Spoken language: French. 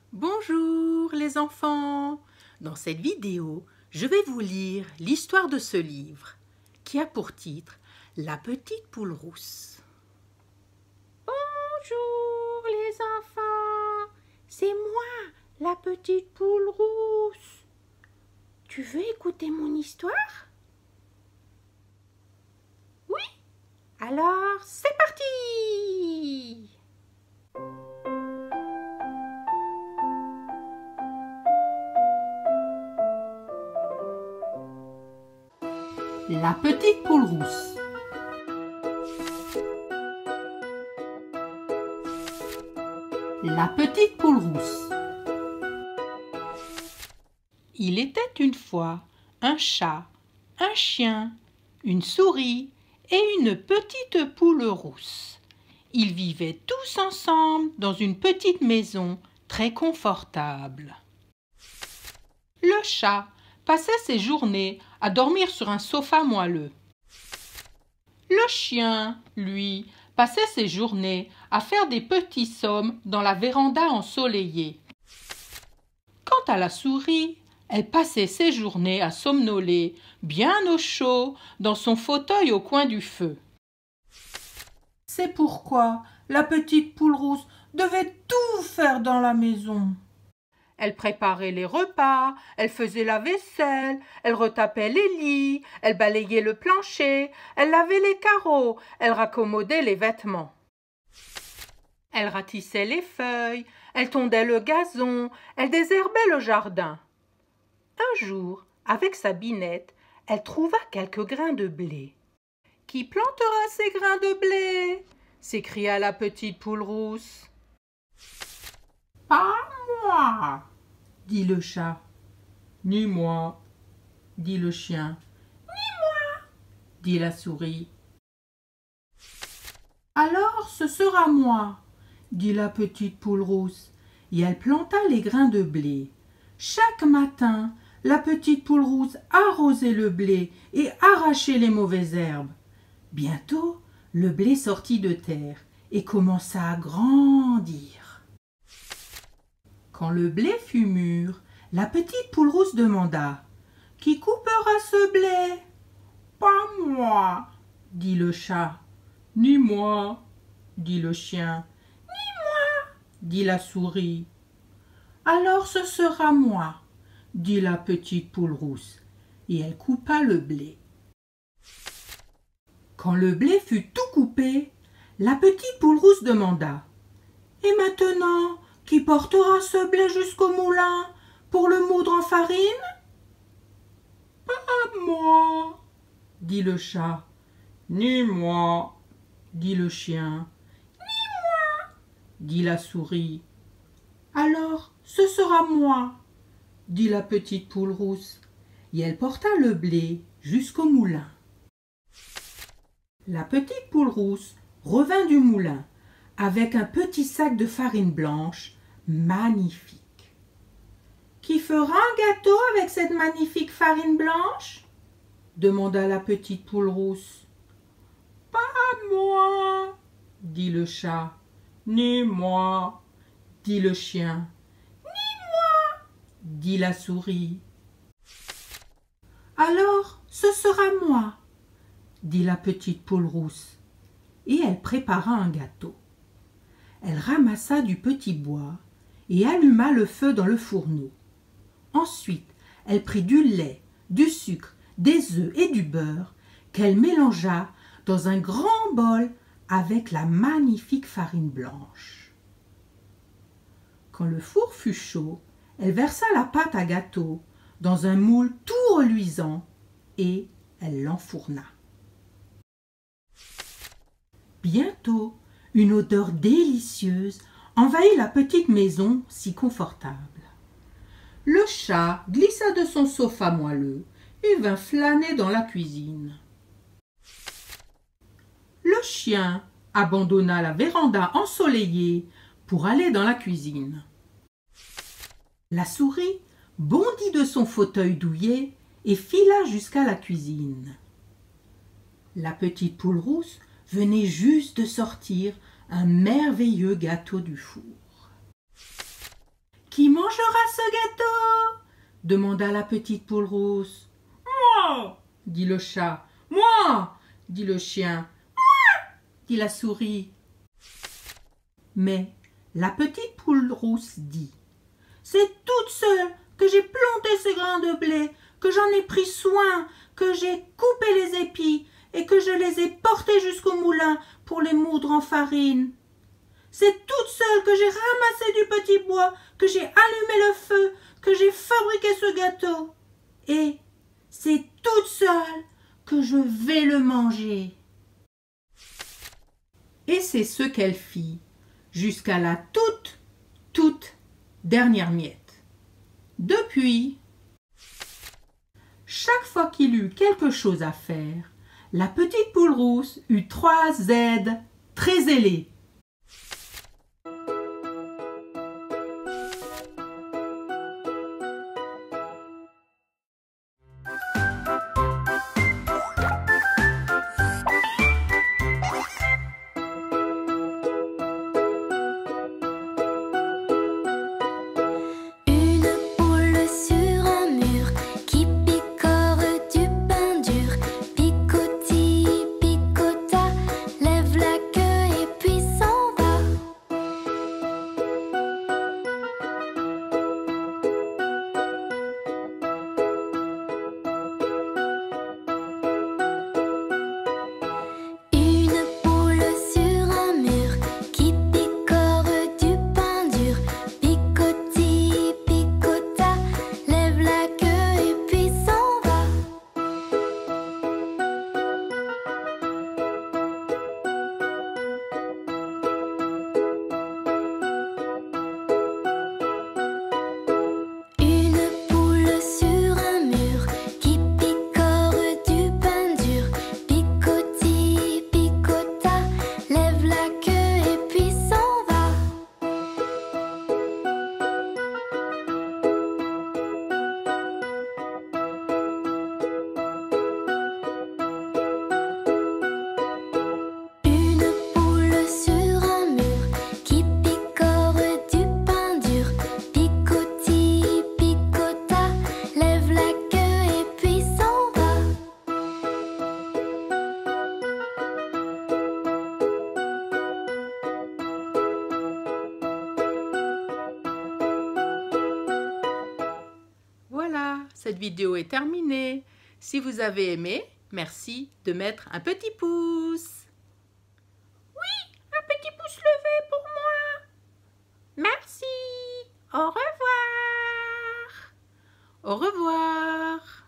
Bonjour les enfants! Dans cette vidéo, je vais vous lire l'histoire de ce livre qui a pour titre La petite poule rousse. Bonjour les enfants! C'est moi, la petite poule rousse. Tu veux écouter mon histoire? Oui? Alors, c'est parti! La petite poule rousse. La petite poule rousse. Il était une fois un chat, un chien, une souris et une petite poule rousse. Ils vivaient tous ensemble dans une petite maison très confortable. Le chat passait ses journées à dormir sur un sofa moelleux. Le chien, lui, passait ses journées à faire des petits sommes dans la véranda ensoleillée. Quant à la souris, elle passait ses journées à somnoler, bien au chaud, dans son fauteuil au coin du feu. C'est pourquoi la petite poule rousse devait tout faire dans la maison. Elle préparait les repas, elle faisait la vaisselle, elle retapait les lits, elle balayait le plancher, elle lavait les carreaux, elle raccommodait les vêtements. Elle ratissait les feuilles, elle tondait le gazon, elle désherbait le jardin. Un jour, avec sa binette, elle trouva quelques grains de blé. « Qui plantera ces grains de blé ?» s'écria la petite poule rousse. « Pas moi !» dit le chat. « Ni moi !» dit le chien. « Ni moi !» dit la souris. « Alors ce sera moi !» dit la petite poule rousse, et elle planta les grains de blé. Chaque matin, la petite poule rousse arrosait le blé et arrachait les mauvaises herbes. Bientôt, le blé sortit de terre et commença à grandir. Quand le blé fut mûr, la petite poule rousse demanda « Qui coupera ce blé ?»« Pas moi !» dit le chat. « Ni moi !» dit le chien. « Ni moi !» dit la souris. « Alors ce sera moi !» dit la petite poule rousse, et elle coupa le blé. Quand le blé fut tout coupé, la petite poule rousse demanda « Et maintenant, qui portera ce blé jusqu'au moulin pour le moudre en farine ?»« Pas moi !» dit le chat. « Ni moi !» dit le chien. « Ni moi !» dit la souris. « Alors, ce sera moi !» dit la petite poule rousse, et elle porta le blé jusqu'au moulin. La petite poule rousse revint du moulin avec un petit sac de farine blanche magnifique. « Qui fera un gâteau avec cette magnifique farine blanche ?» demanda la petite poule rousse. « Pas moi !» dit le chat. « Ni moi !» dit le chien. Dit la souris. « Alors, ce sera moi !» dit la petite poule rousse, et elle prépara un gâteau. Elle ramassa du petit bois et alluma le feu dans le fourneau. Ensuite, elle prit du lait, du sucre, des œufs et du beurre qu'elle mélangea dans un grand bol avec la magnifique farine blanche. Quand le four fut chaud, elle versa la pâte à gâteau dans un moule tout reluisant et elle l'enfourna. Bientôt, une odeur délicieuse envahit la petite maison si confortable. Le chat glissa de son sofa moelleux et vint flâner dans la cuisine. Le chien abandonna la véranda ensoleillée pour aller dans la cuisine. La souris bondit de son fauteuil douillet et fila jusqu'à la cuisine. La petite poule rousse venait juste de sortir un merveilleux gâteau du four. « Qui mangera ce gâteau? Demanda la petite poule rousse. Moi, dit le chat. Moi, dit le chien. Moi, dit la souris. Mais la petite poule rousse dit: c'est toute seule que j'ai planté ces grains de blé, que j'en ai pris soin, que j'ai coupé les épis et que je les ai portés jusqu'au moulin pour les moudre en farine. C'est toute seule que j'ai ramassé du petit bois, que j'ai allumé le feu, que j'ai fabriqué ce gâteau. Et c'est toute seule que je vais le manger. Et c'est ce qu'elle fit, jusqu'à la toute dernière miette. Depuis, chaque fois qu'il eut quelque chose à faire, la petite poule rousse eut 3 aides très ailées. Voilà, cette vidéo est terminée. Si vous avez aimé, merci de mettre un petit pouce. Oui, un petit pouce levé pour moi. Merci. Au revoir. Au revoir.